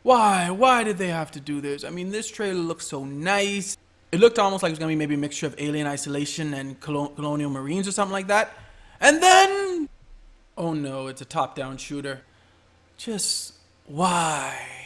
Why did they have to do this? I mean, this trailer looked so nice. It looked almost like it was gonna be maybe a mixture of Alien Isolation and Colonial Marines or something like that. And then, oh no, it's a top-down shooter. Just why?